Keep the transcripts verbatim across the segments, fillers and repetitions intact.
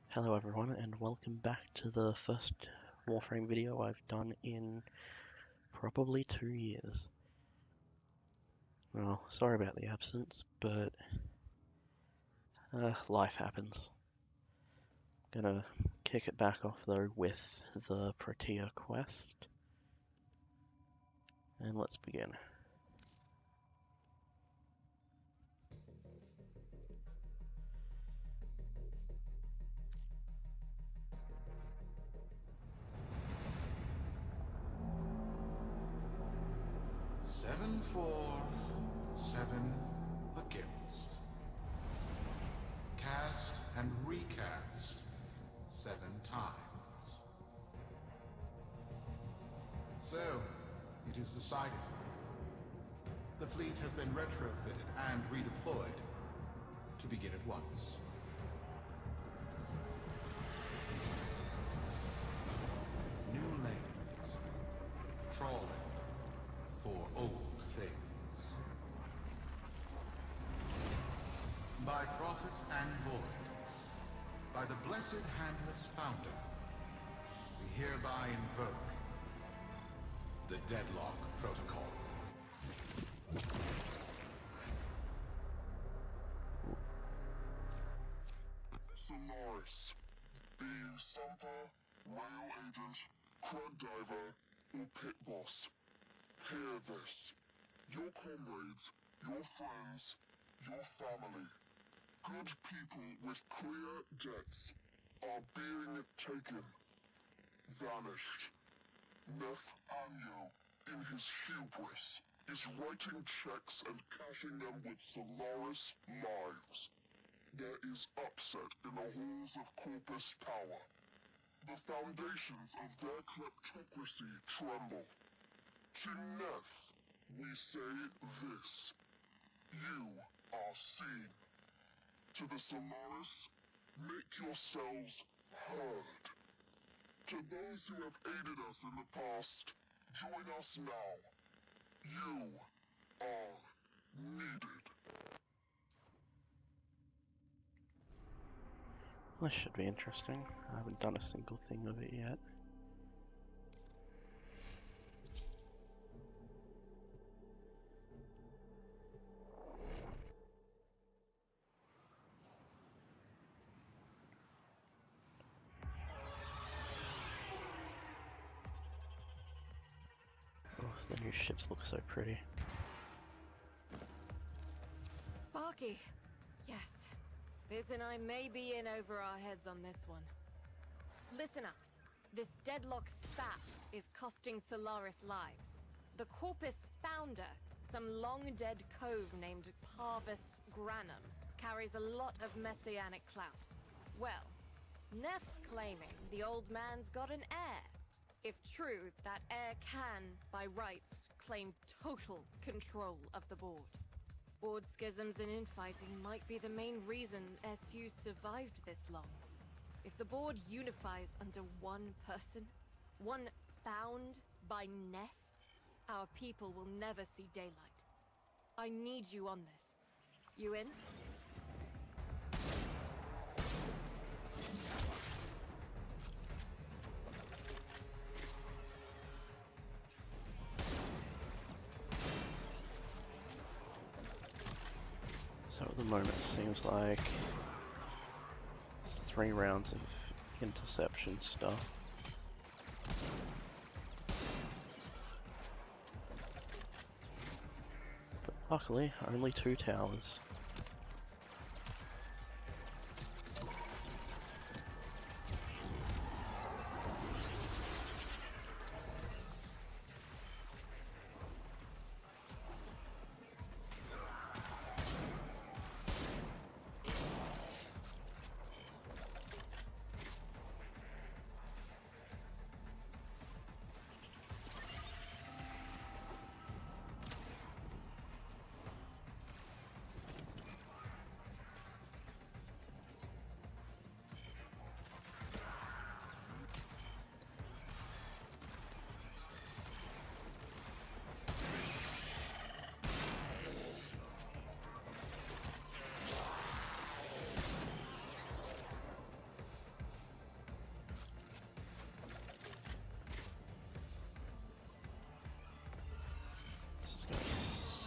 Hello everyone and welcome back to the first Warframe video I've done in probably two years. Well, sorry about the absence, but uh, life happens. Gonna kick it back off though with the Protea quest, and let's begin. Seven for, seven against. Cast and recast seven times. So, it is decided. The fleet has been retrofitted and redeployed to begin at once. New lanes. Trawling for old things. By prophet and void, by the blessed handless founder, we hereby invoke the Deadlock Protocol. Solaris, be you Sumper, Rail Agent, Crud Diver, or Pit Boss. Hear this. Your comrades, your friends, your family, good people with clear debts are being taken, vanished. Nathaniel, in his hubris, is writing checks and cashing them with Solaris lives. There is upset in the halls of Corpus Power. The foundations of their kleptocracy tremble. To Neth, we say this. You are seen. To the Solaris, make yourselves heard. To those who have aided us in the past, join us now. You are needed. This should be interesting. I haven't done a single thing of it yet. Oh, the new ships look so pretty. Sparky. Yes. Biz and I may be in over our heads on this one. Listen up. This Deadlock spat is costing Solaris lives. The Corpus founder, some long-dead cove named Parvis Granum, carries a lot of messianic clout. Well, Neff's claiming the old man's got an heir. If true, that heir can, by rights, claim total control of the board. Board schisms and infighting might be the main reason S U survived this long. If the board unifies under one person, one found by Neff, our people will never see daylight. I need you on this. You in? So at the moment it seems like three rounds of interception stuff. But luckily, only two towers.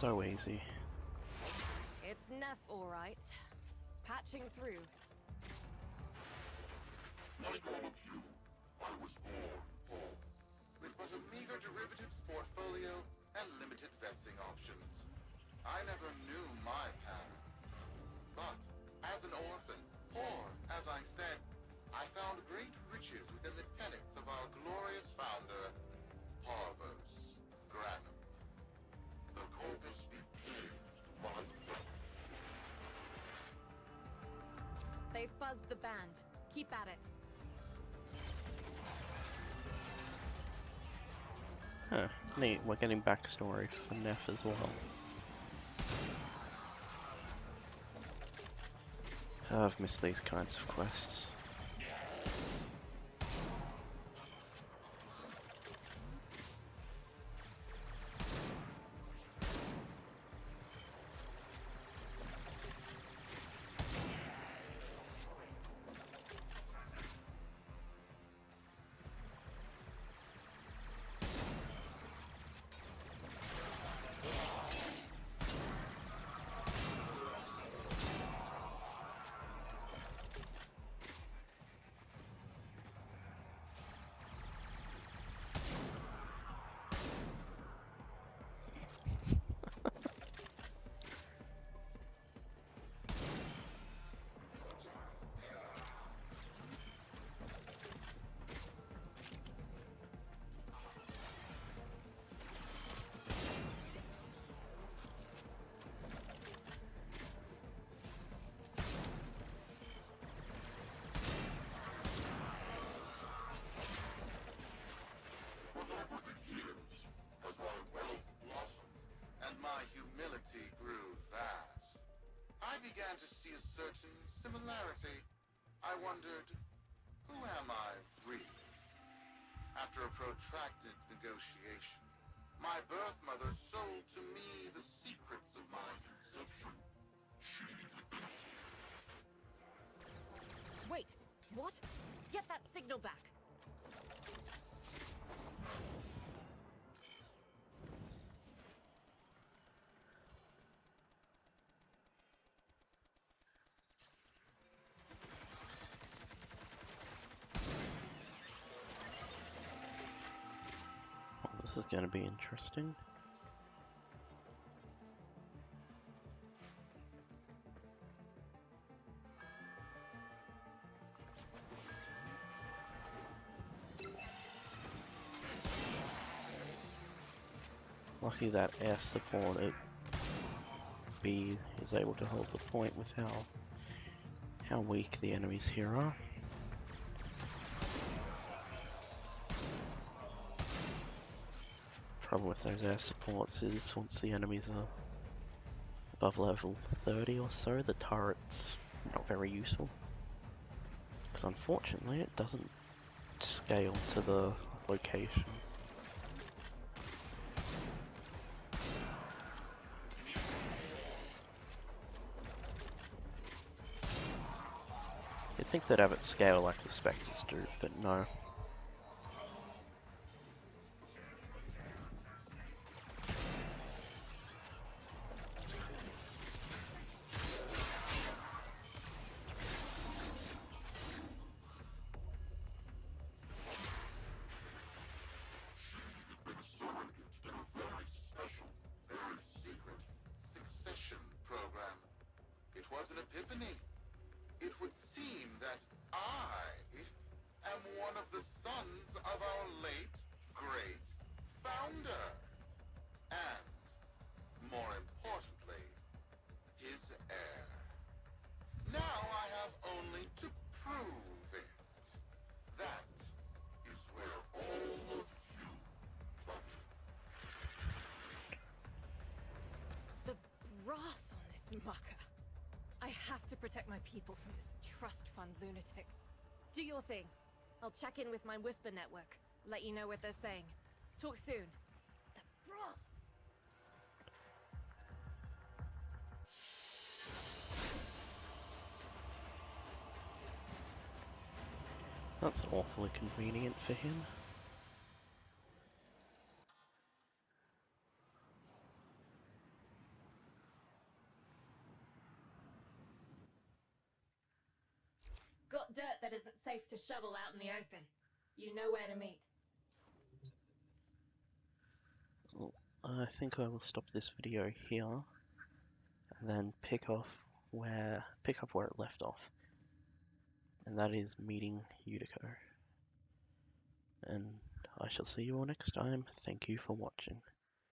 so easy. It's Neff, all right. Patching through. Like all of you, I was born poor, with but a meager derivatives portfolio and limited vesting options. I never knew my parents. But, as an orphan, poor, as I said, I found great riches within the tenets of our glorious founder, Parvos Granum. The corpus be paved by faith. They fuzzed the band. Keep at it. Huh, neat, we're getting backstory for Neff as well. Oh, I've missed these kinds of quests. Began to see a certain similarity. I wondered, who am I really? After a protracted negotiation, my birth mother sold to me the secrets of my conception. Wait, what? Get that signal back. This is going to be interesting. Lucky that air support at B is able to hold the point with how how weak the enemies here are. Problem with those air supports is once the enemies are above level thirty or so, the turret's not very useful. Because unfortunately it doesn't scale to the location. You'd think they'd have it scale like the Spectres do, but no. Mucker. I have to protect my people from this trust fund lunatic. Do your thing. I'll check in with my Whisper network. Let you know what they're saying. Talk soon. The brass! That's awfully convenient for him. dirt that isn't safe to shovel out in the open. You know where to meet. Well, I think I will stop this video here, and then pick off where pick up where it left off, and that is meeting Utico. And I shall see you all next time. Thank you for watching.